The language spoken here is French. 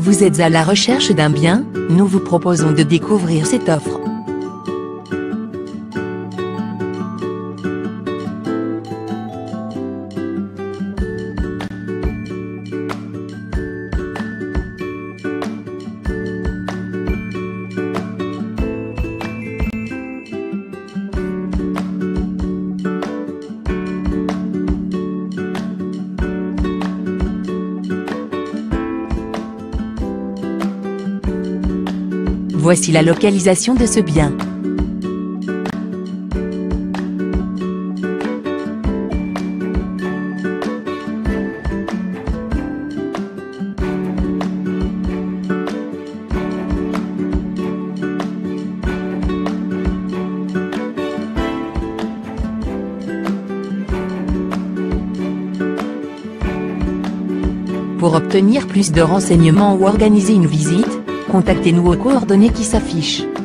Vous êtes à la recherche d'un bien? Nous vous proposons de découvrir cette offre. Voici la localisation de ce bien. Pour obtenir plus de renseignements ou organiser une visite, contactez-nous aux coordonnées qui s'affichent.